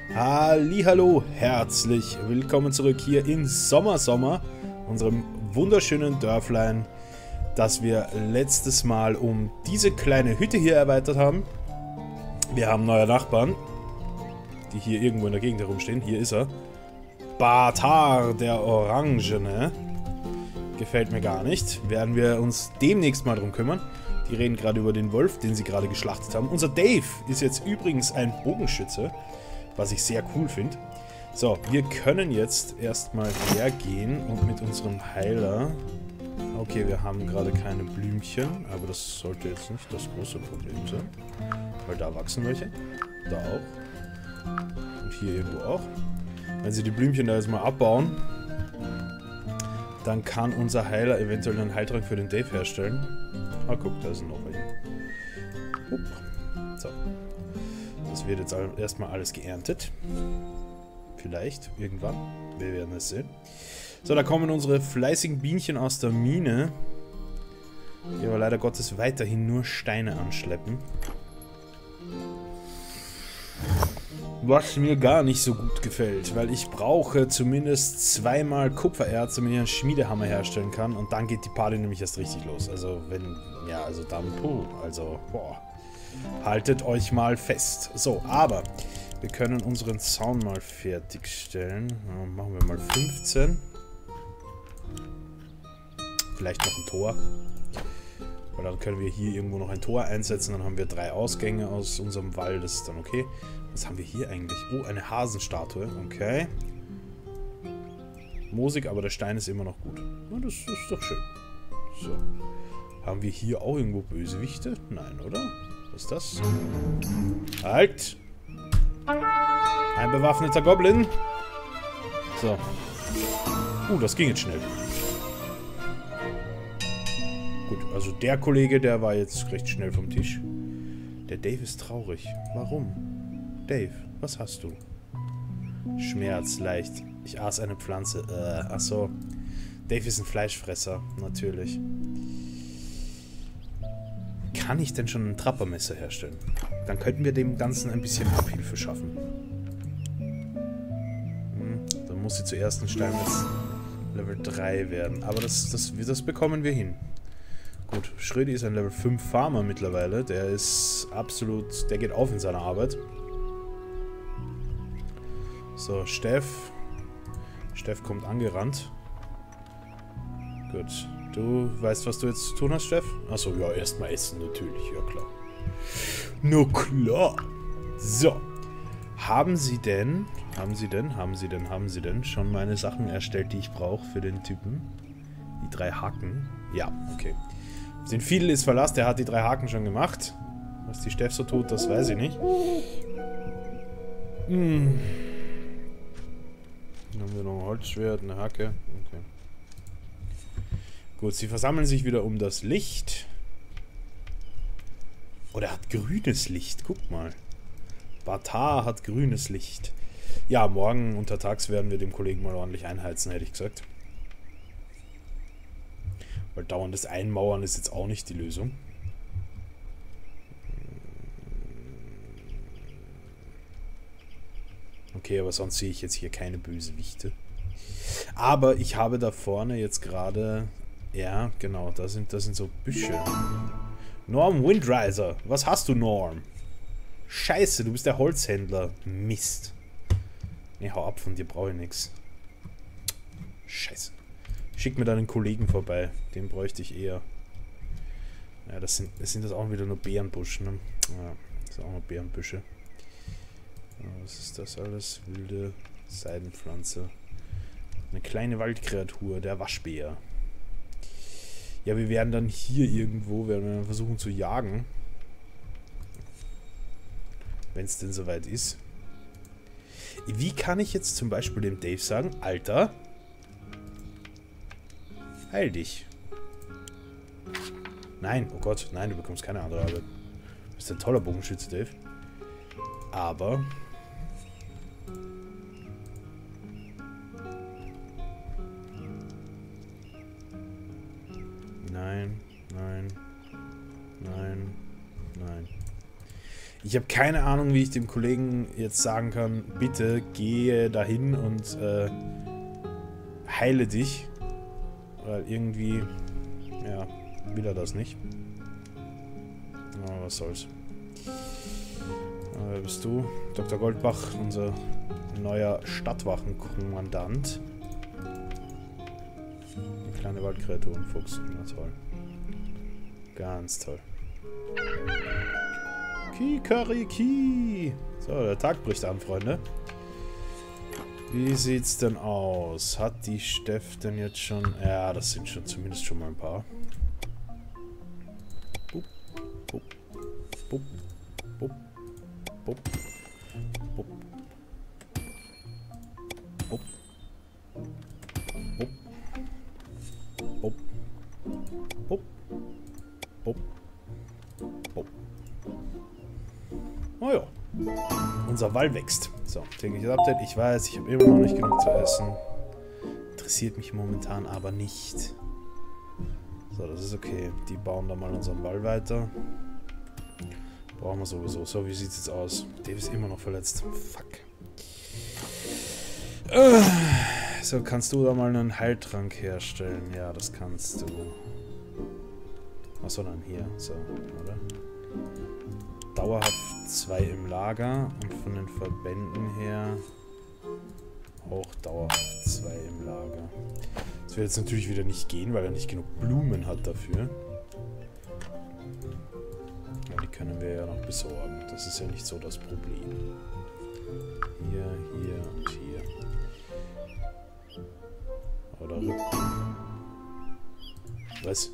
Hallihallo, herzlich willkommen zurück hier in Sommer, unserem wunderschönen Dörflein, das wir letztes Mal um diese kleine Hütte hier erweitert haben. Wir haben neue Nachbarn, die hier irgendwo in der Gegend herumstehen. Hier ist er. Batar, der Orangene. Gefällt mir gar nicht. Werden wir uns demnächst mal drum kümmern. Die reden gerade über den Wolf, den sie gerade geschlachtet haben. Unser Dave ist jetzt übrigens ein Bogenschütze, was ich sehr cool finde. So, wir können jetzt erstmal hergehen und mit unserem Heiler... Okay, wir haben gerade keine Blümchen, aber das sollte jetzt nicht das große Problem sein. Weil da wachsen welche. Da auch. Und hier irgendwo auch. Wenn sie die Blümchen da jetzt mal abbauen, dann kann unser Heiler eventuell einen Heiltrank für den Dave herstellen. Ah, guck, da ist noch welche. So. Das wird jetzt erstmal alles geerntet. Vielleicht, irgendwann. Wir werden es sehen. So, da kommen unsere fleißigen Bienchen aus der Mine. Die aber leider Gottes weiterhin nur Steine anschleppen. Was mir gar nicht so gut gefällt, weil ich brauche zumindest zweimal Kupfererz, damit ich einen Schmiedehammer herstellen kann. Und dann geht die Party nämlich erst richtig los. Also wenn, ja, also dann, also, boah. Haltet euch mal fest. So, aber wir können unseren Zaun mal fertigstellen. Machen wir mal 15. Vielleicht noch ein Tor. Weil dann können wir hier irgendwo noch ein Tor einsetzen. Dann haben wir 3 Ausgänge aus unserem Wall. Das ist dann okay. Was haben wir hier eigentlich? Oh, eine Hasenstatue. Okay. Moosig, aber der Stein ist immer noch gut. Na, das ist doch schön. So. Haben wir hier auch irgendwo Bösewichte? Nein, oder? Was ist das? Halt! Ein bewaffneter Goblin. So. Das ging jetzt schnell. Gut, also der Kollege, der war jetzt recht schnell vom Tisch. Der Dave ist traurig. Warum? Dave, was hast du? Schmerz, leicht. Ich aß eine Pflanze. Achso. Dave ist ein Fleischfresser, natürlich. Kann ich denn schon ein Trappermesser herstellen? Dann könnten wir dem Ganzen ein bisschen Abhilfe schaffen. Dann muss sie zuerst ein Steinmetz Level 3 werden. Aber das bekommen wir hin. Gut, Schrödi ist ein Level 5 Farmer mittlerweile. Der ist absolut... Der geht auf in seiner Arbeit. So, Steff. Steff kommt angerannt. Gut. Du weißt, was du jetzt zu tun hast, Steff? Achso, ja, erstmal essen, natürlich. Ja, klar. Na klar. So. Haben Sie denn schon meine Sachen erstellt, die ich brauche für den Typen? Die 3 Haken? Ja, okay. Den Fiedel ist verlassen, der hat die 3 Haken schon gemacht. Was die Steff so tut, das weiß ich nicht. Dann haben wir noch ein Holzschwert, eine Hacke. Okay. Gut, sie versammeln sich wieder um das Licht. Oh, der hat grünes Licht. Guck mal. Batar hat grünes Licht. Ja, morgen untertags werden wir dem Kollegen mal ordentlich einheizen, hätte ich gesagt. Weil dauerndes Einmauern ist jetzt auch nicht die Lösung. Okay, aber sonst sehe ich jetzt hier keine Bösewichte. Aber ich habe da vorne jetzt gerade... Ja, genau, das sind so Büsche. Norm Windriser. Was hast du, Norm? Scheiße, du bist der Holzhändler. Mist. Ne, hau ab, von dir brauche ich nichts. Scheiße. Schick mir deinen Kollegen vorbei. Den bräuchte ich eher. Ja, das sind das auch wieder nur Beerenbusch, ne? Ja, das sind auch nur Beerenbüsche. Was ist das alles? Wilde Seidenpflanze. Eine kleine Waldkreatur, der Waschbär. Ja, wir werden dann hier irgendwo, werden wir versuchen zu jagen. Wenn es denn soweit ist. Wie kann ich jetzt zum Beispiel dem Dave sagen, Alter, heil dich. Nein, oh Gott, nein, du bekommst keine andere Arbeit. Du bist ein toller Bogenschütze, Dave. Aber... Nein, nein, nein, nein. Ich habe keine Ahnung, wie ich dem Kollegen jetzt sagen kann, bitte gehe dahin und heile dich. Weil irgendwie, ja, will er das nicht. Aber was soll's. Wer bist du? Dr. Goldbach, unser neuer Stadtwachenkommandant. Eine kleine Waldkreatur, ein Fuchs. Na toll. Ganz toll. Kikariki! So, der Tag bricht an, Freunde. Wie sieht's denn aus? Hat die Steff denn jetzt schon... Ja, das sind schon zumindest schon mal ein paar. Bup, bup, bup, bup, bup, bup, bup, bup, bup, bup, bup. Oh ja. Unser Wall wächst. So, tägliches Update. Ich weiß, ich habe immer noch nicht genug zu essen. Interessiert mich momentan aber nicht. So, das ist okay. Die bauen da mal unseren Wall weiter. Brauchen wir sowieso. So, wie sieht es jetzt aus? Dave ist immer noch verletzt. Fuck. So, kannst du da mal einen Heiltrank herstellen? Ja, das kannst du. Achso, dann hier. So, oder? Dauerhaft 2 im Lager und von den Verbänden her auch dauerhaft 2 im Lager. Das wird jetzt natürlich wieder nicht gehen, weil er nicht genug Blumen hat dafür. Aber die können wir ja noch besorgen. Das ist ja nicht so das Problem. Hier, hier und hier. Oder Rücken. Was?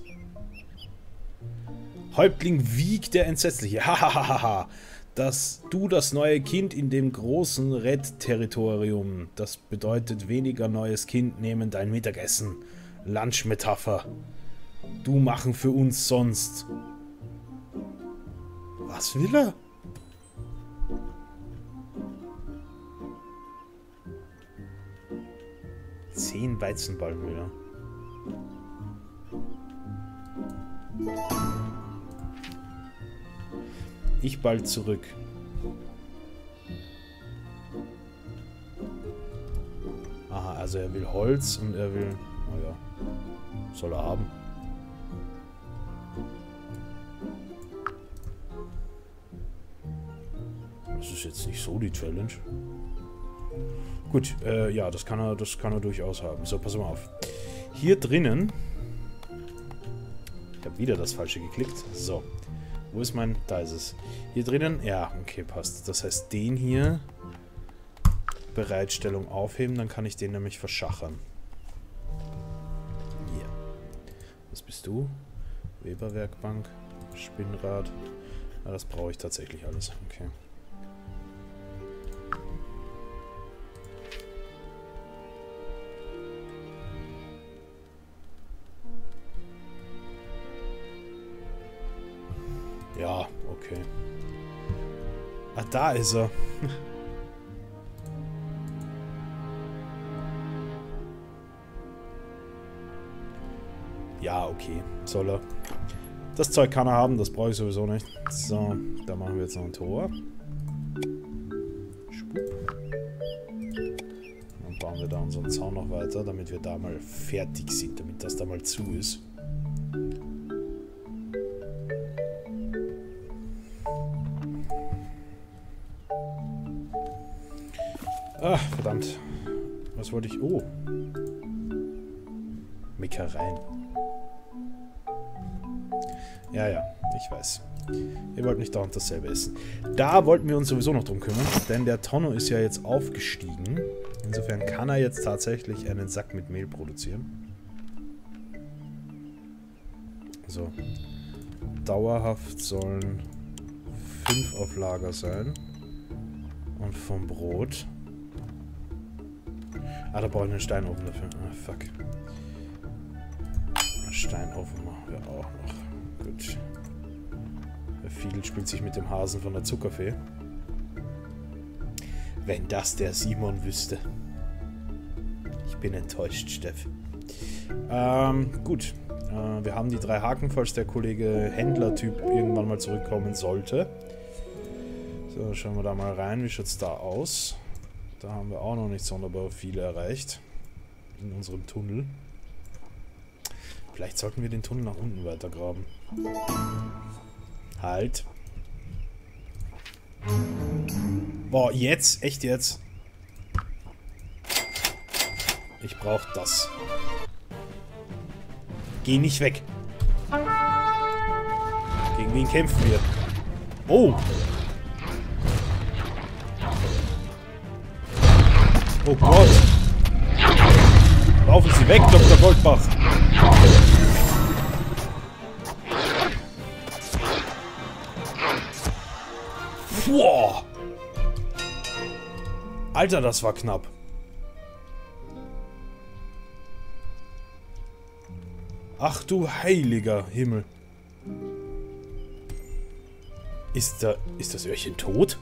Häuptling Wieg der Entsetzliche. Hahaha. Dass du das neue Kind in dem großen Red-Territorium. Das bedeutet weniger neues Kind nehmen dein Mittagessen. Lunch-Metapher. Du machen für uns sonst. Was will er? Zehn Weizenballen will er. Ich bald zurück. Aha, also er will Holz und er will... Naja, soll er haben. Das ist jetzt nicht so die Challenge. Gut, ja, das kann er durchaus haben. So, pass mal auf. Hier drinnen... Ich habe wieder das Falsche geklickt. So. Wo ist mein... Da ist es. Hier drinnen... Ja, okay, passt. Das heißt, den hier... Bereitstellung aufheben, dann kann ich den nämlich verschachern. Hier. Was bist du? Weberwerkbank, Spinnrad. Ja, das brauche ich tatsächlich alles. Okay. Ja, okay. Ah, da ist er. Ja, okay. Soll er. Das Zeug kann er haben, das brauche ich sowieso nicht. So, da machen wir jetzt noch ein Tor. Dann bauen wir da unseren Zaun noch weiter, damit wir da mal fertig sind, damit das da mal zu ist. Ach, verdammt. Was wollte ich... Oh. Meckereien. Ja, ja, ich weiß. Ihr wollt nicht dauernd dasselbe essen. Da wollten wir uns sowieso noch drum kümmern, denn der Tonno ist ja jetzt aufgestiegen. Insofern kann er jetzt tatsächlich einen Sack mit Mehl produzieren. So. Dauerhaft sollen 5 auf Lager sein. Und vom Brot... Ah, da brauche ich einen Steinofen dafür. Ah, fuck. Steinofen machen wir auch noch. Gut. Der Fiedel spielt sich mit dem Hasen von der Zuckerfee. Wenn das der Simon wüsste. Ich bin enttäuscht, Steff. Gut. Wir haben die 3 Haken, falls der Kollege Händler-Typ irgendwann mal zurückkommen sollte. So, schauen wir da mal rein. Wie schaut es da aus? Da haben wir auch noch nicht sonderbar viel erreicht. In unserem Tunnel. Vielleicht sollten wir den Tunnel nach unten weiter graben. Halt. Boah, jetzt? Echt jetzt? Ich brauche das. Geh nicht weg. Gegen wen kämpfen wir? Oh! Oh Gott! Laufen Sie weg, Dr. Goldbach! Wow! Alter, das war knapp. Ach du heiliger Himmel. Ist das Öhrchen tot?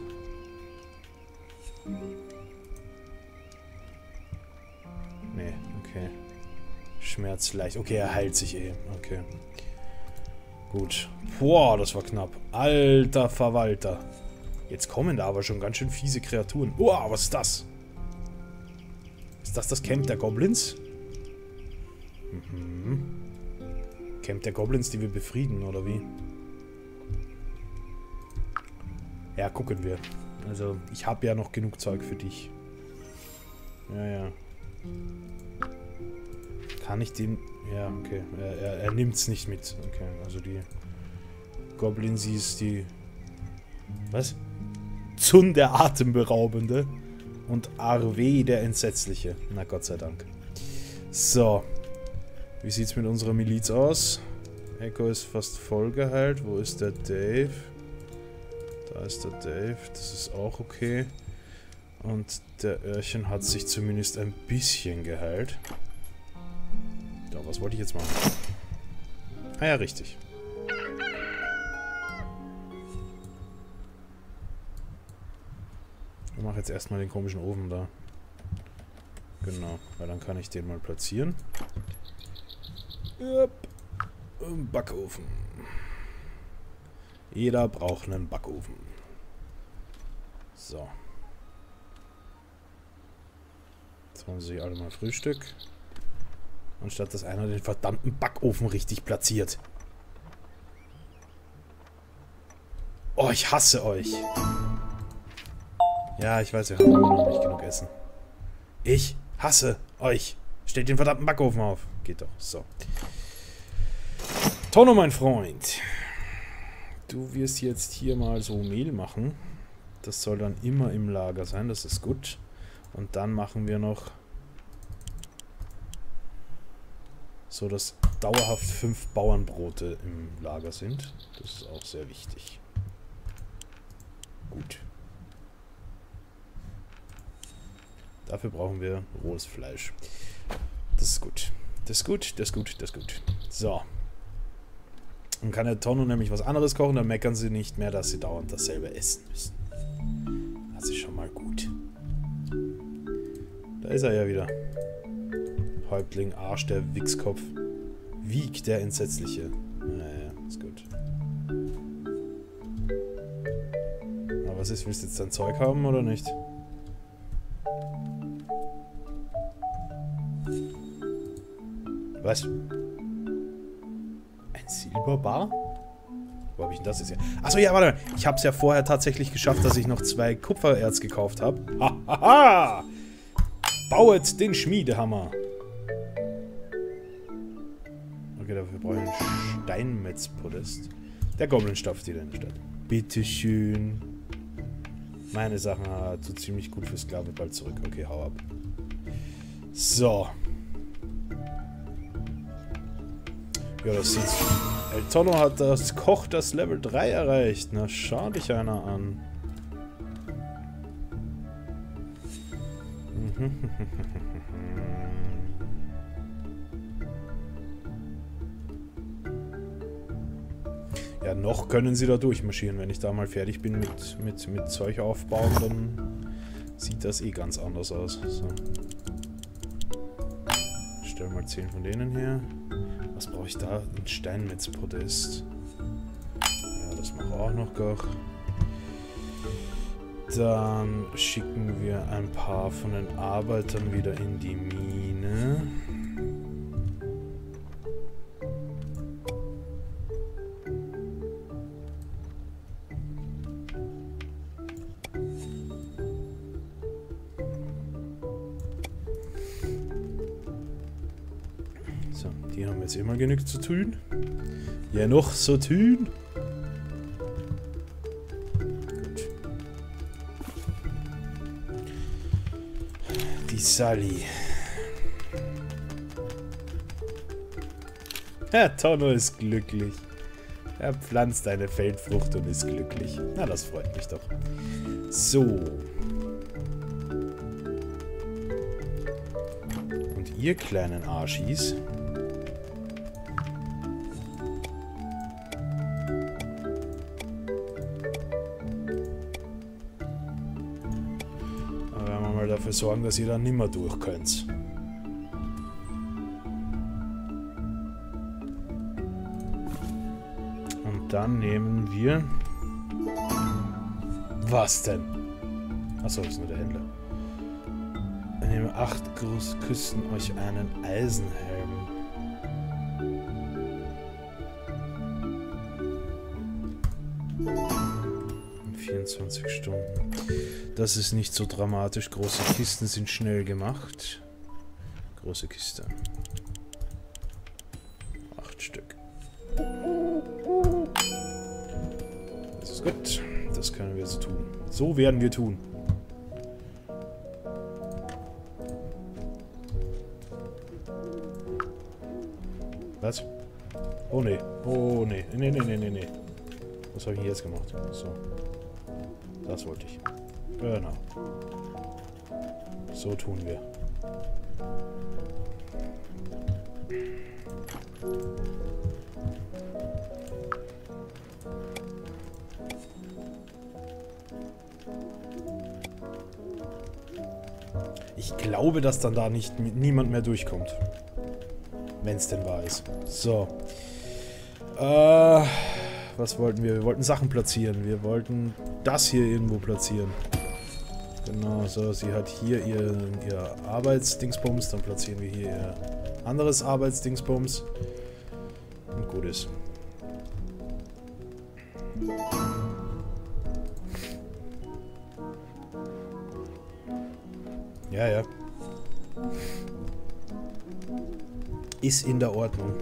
Nee, okay. Schmerz leicht. Okay, er heilt sich eh. Okay. Gut. Boah, das war knapp. Alter Verwalter. Jetzt kommen da aber schon ganz schön fiese Kreaturen. Boah, was ist das? Ist das Camp der Goblins? Mhm. Camp der Goblins, die wir befrieden, oder wie? Ja, gucken wir. Also, ich habe ja noch genug Zeug für dich. Ja, ja. Kann ich den... Ja, okay. Er nimmt es nicht mit. Okay, also die Goblinsies, die... Was? Zun der Atemberaubende und Arwe der Entsetzliche. Na Gott sei Dank. So. Wie sieht's mit unserer Miliz aus? Echo ist fast voll geheilt. Wo ist der Dave? Da ist der Dave. Das ist auch okay. Und der Öhrchen hat sich zumindest ein bisschen geheilt. Ja, was wollte ich jetzt machen? Ah ja, richtig. Ich mache jetzt erstmal den komischen Ofen da. Genau, weil dann kann ich den mal platzieren. Yep. Backofen. Jeder braucht einen Backofen. So. Jetzt machen sie alle mal Frühstück. Anstatt dass einer den verdammten Backofen richtig platziert. Oh, ich hasse euch. Ja, ich weiß, wir haben immer noch nicht genug Essen. Ich hasse euch. Stellt den verdammten Backofen auf. Geht doch. So. Tonno, mein Freund. Du wirst jetzt hier mal so Mehl machen. Das soll dann immer im Lager sein. Das ist gut. Und dann machen wir noch so, dass dauerhaft 5 Bauernbrote im Lager sind. Das ist auch sehr wichtig. Gut. Dafür brauchen wir rohes Fleisch. Das ist gut. Das ist gut, das ist gut, das ist gut. So. Dann kann der Tonno nämlich was anderes kochen, dann meckern sie nicht mehr, dass sie dauernd dasselbe essen müssen. Das ist schon mal gut. Da ist er ja wieder. Häuptling, Arsch, der Wichskopf. Wieg, der Entsetzliche. Naja, ist gut. Aber was ist, willst du jetzt dein Zeug haben oder nicht? Was? Ein Silberbar? Wo habe ich denn das jetzt her? Achso, ja, warte. Ich habe es ja vorher tatsächlich geschafft, dass ich noch 2 Kupfererz gekauft habe. Hahaha! Bauet den Schmiedehammer. Okay, dafür brauche ich einen Steinmetzpodest. Der Goblin stopft wieder in die Stadt. Bitteschön. Meine Sachen tut ziemlich gut für Sklave bald zurück. Okay, hau ab. So. Ja, das sieht's. El Tonno hat das Koch das Level 3 erreicht. Na, schau dich einer an. Ja, noch können sie da durchmarschieren. Wenn ich da mal fertig bin mit Zeug aufbauen, dann sieht das eh ganz anders aus. So. Stell mal 10 von denen her. Was brauche ich da? Ein Steinmetzpodest. Ja, das mache ich auch noch gar. Dann schicken wir ein paar von den Arbeitern wieder in die Mine. So, die haben jetzt immer genug zu tun. Ja, noch so tun. Die Sally. Herr Tonno ist glücklich. Er pflanzt eine Feldfrucht und ist glücklich. Na, das freut mich doch. So. Und ihr kleinen Arschis. Dafür sorgen, dass ihr dann nimmer durch könnt. Und dann nehmen wir... Was denn? Achso, das ist nur der Händler. Wir nehmen 8 küssen euch einen Eisenhelm. 24 Stunden. Das ist nicht so dramatisch. Große Kisten sind schnell gemacht. Große Kiste. 8 Stück. Das ist gut. Das können wir so tun. So werden wir tun. Was? Oh ne. Oh ne. Nee. Was habe ich jetzt gemacht? So. Das wollte ich. Genau. So tun wir. Ich glaube, dass dann da niemand mehr durchkommt. Wenn es denn wahr ist. So. Was wollten wir? Wir wollten Sachen platzieren. Wir wollten das hier irgendwo platzieren. Genau, so. Sie hat hier ihr Arbeitsdingsbums. Dann platzieren wir hier ihr anderes Arbeitsdingsbums. Und gut ist. Ja, ja. Ist in der Ordnung.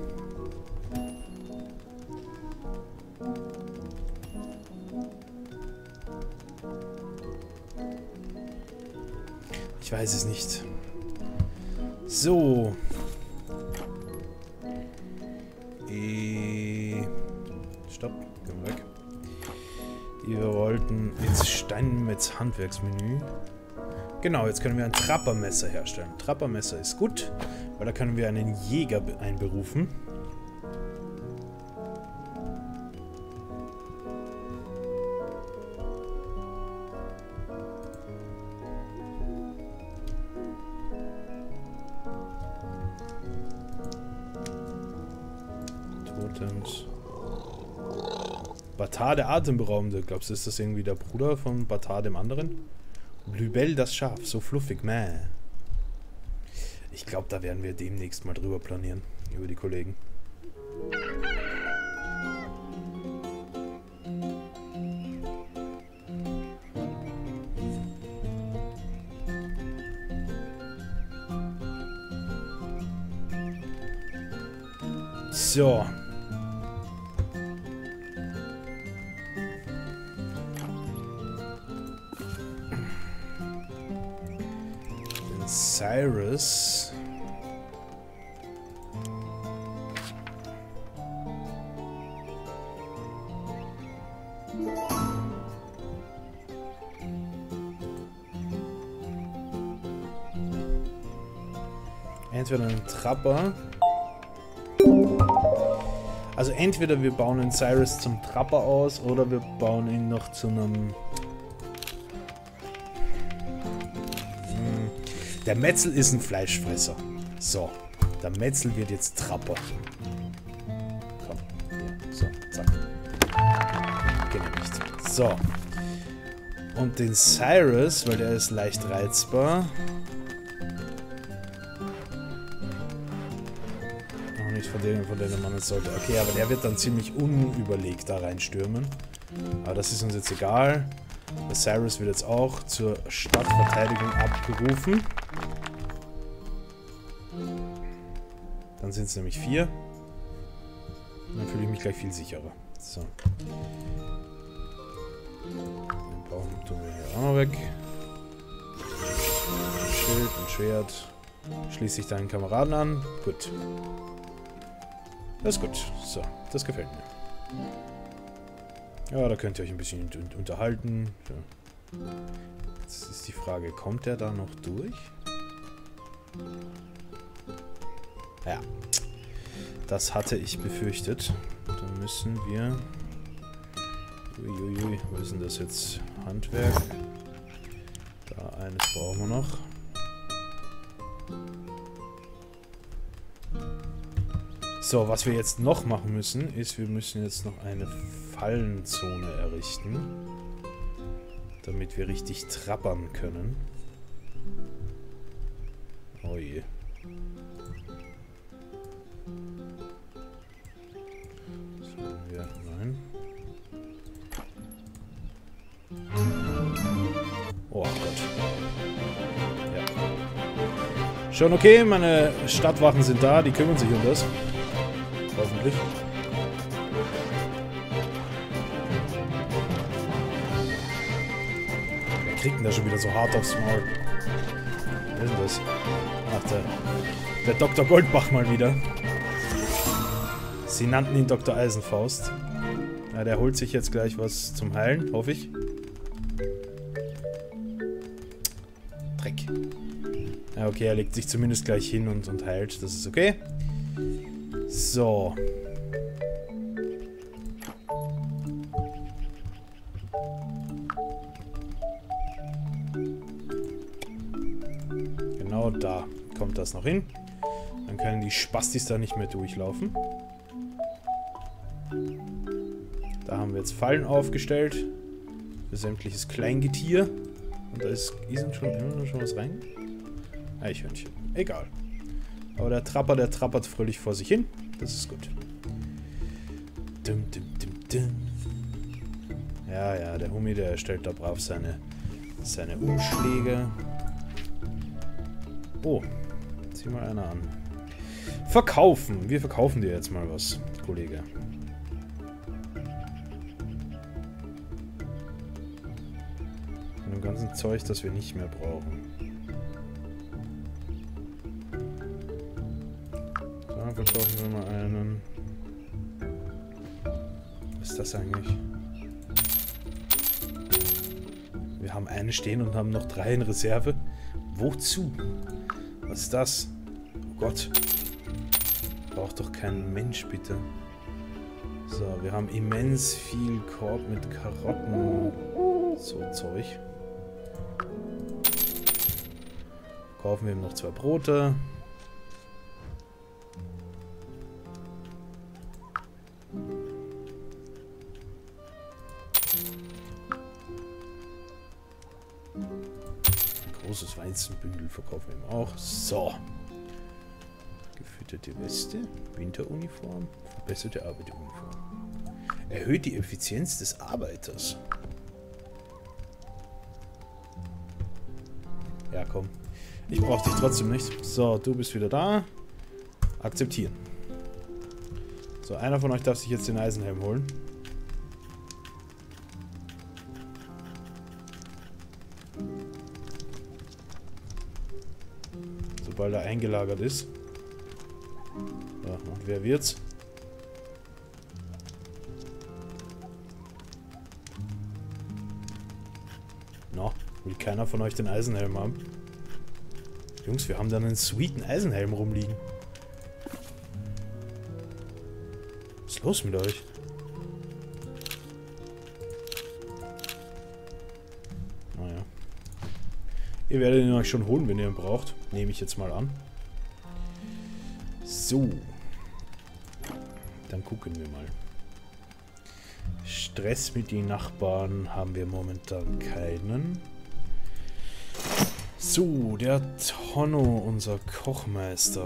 Ich weiß es nicht. So. Stopp. Gehen wir weg. Wir wollten jetzt Steinmetz Handwerksmenü. Genau, jetzt können wir ein Trappermesser herstellen. Trappermesser ist gut, weil da können wir einen Jäger einberufen. Totems. Batar der Atemberaubende. Glaubst du, ist das irgendwie der Bruder von Batar dem anderen? Blübel das Schaf, so fluffig, meh. Ich glaube, da werden wir demnächst mal drüber planieren, über die Kollegen. So. Cyrus. Entweder einen Trapper. Also entweder wir bauen den Cyrus zum Trapper aus oder wir bauen ihn noch zu einem... Der Metzel ist ein Fleischfresser. So, der Metzel wird jetzt Trapper. Komm, hier, so, zack. Genehmigt. So. Und den Cyrus, weil der ist leicht reizbar. Auch nicht von denen man es sollte. Okay, aber der wird dann ziemlich unüberlegt da reinstürmen. Aber das ist uns jetzt egal. Der Cyrus wird jetzt auch zur Stadtverteidigung abgerufen. Dann sind es nämlich 4. Dann fühle ich mich gleich viel sicherer. So. Den Baum tun wir hier auch noch weg. Ein Schild, ein Schwert. Schließe ich deinen Kameraden an. Gut. Das ist gut. So, das gefällt mir. Ja, da könnt ihr euch ein bisschen unterhalten. So. Jetzt ist die Frage, kommt der da noch durch? Ja. Das hatte ich befürchtet. Dann müssen wir... Uiuiui, wo ist denn das jetzt? Handwerk. Da eines brauchen wir noch. So, was wir jetzt noch machen müssen, ist, wir müssen jetzt noch eine Fallenzone errichten. Damit wir richtig trappern können. Oh je. Nein. Oh Gott. Ja. Schon okay, meine Stadtwachen sind da, die kümmern sich um das. Hoffentlich. Wer kriegt denn da schon wieder so hart aufs Maul? Wer ist denn das? Ach, der Dr. Goldbach mal wieder. Sie nannten ihn Dr. Eisenfaust. Ja, der holt sich jetzt gleich was zum Heilen, hoffe ich. Dreck. Ja, okay, er legt sich zumindest gleich hin und heilt. Das ist okay. So. Genau da kommt das noch hin. Dann können die Spastis da nicht mehr durchlaufen. Da haben wir jetzt Fallen aufgestellt. Für sämtliches Kleingetier. Und da ist schon was rein? Eichhörnchen. Egal. Aber der trappert fröhlich vor sich hin. Das ist gut. Dum, dum, dum, dum. Ja, der Hummi, der stellt da brav seine Umschläge. Oh, zieh mal einer an. Verkaufen. Wir verkaufen dir jetzt mal was, Kollege. Von dem ganzen Zeug, das wir nicht mehr brauchen. Da verkaufen wir mal einen. Was ist das eigentlich? Wir haben eine stehen und haben noch 3 in Reserve. Wozu? Was ist das? Oh Gott. Braucht doch kein Mensch, bitte. So, wir haben immens viel Korb mit Karotten. So Zeug. Kaufen wir ihm noch 2 Brote. Ein großes Weizenbündel verkaufen wir ihm auch. So. Gefütterte Weste, Winteruniform, verbesserte Arbeiteruniform. Erhöht die Effizienz des Arbeiters. Ja, komm. Ich brauche dich trotzdem nicht. So, du bist wieder da. Akzeptieren. So, einer von euch darf sich jetzt den Eisenhelm holen. Sobald er eingelagert ist. Ja, und wer wird's? No, will keiner von euch den Eisenhelm haben? Jungs, wir haben da einen sweeten Eisenhelm rumliegen. Was ist los mit euch? Naja. Ihr werdet ihn euch schon holen, wenn ihr ihn braucht. Nehme ich jetzt mal an. So. Dann gucken wir mal. Stress mit den Nachbarn haben wir momentan keinen. So, der Tonno, unser Kochmeister.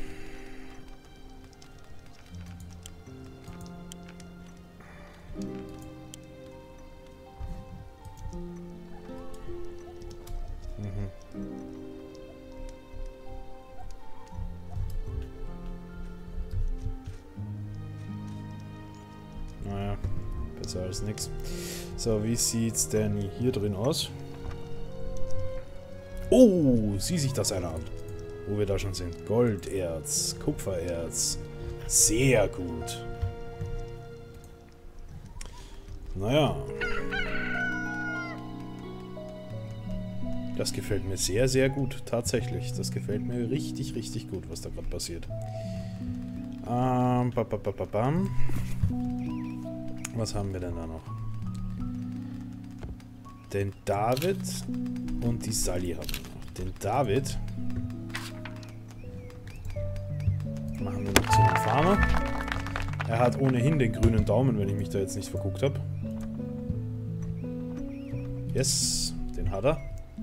Naja, besser als nix. So, wie sieht's denn hier drin aus? Oh, sieh sich das einer an. Wo wir da schon sind. Golderz, Kupfererz. Sehr gut. Naja. Das gefällt mir sehr, sehr gut. Tatsächlich. Das gefällt mir richtig, richtig gut, was da gerade passiert. Was haben wir denn da noch? Den David und die Sally haben wir noch. Den David machen wir noch zu dem Farmer. Er hat ohnehin den grünen Daumen, wenn ich mich da jetzt nicht verguckt habe. Yes, den hat er.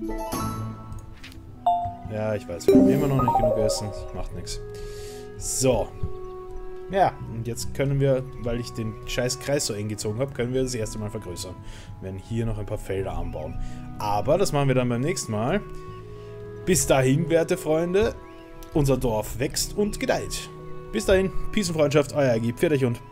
Ja, ich weiß, wir haben immer noch nicht genug Essen. Macht nichts. So. Ja, und jetzt können wir, weil ich den scheiß Kreis so eng gezogen habe, können wir das erste Mal vergrößern. Wir werden hier noch ein paar Felder anbauen. Aber das machen wir dann beim nächsten Mal. Bis dahin, werte Freunde, unser Dorf wächst und gedeiht. Bis dahin, Peace und Freundschaft, euer Agi, pfiat euch und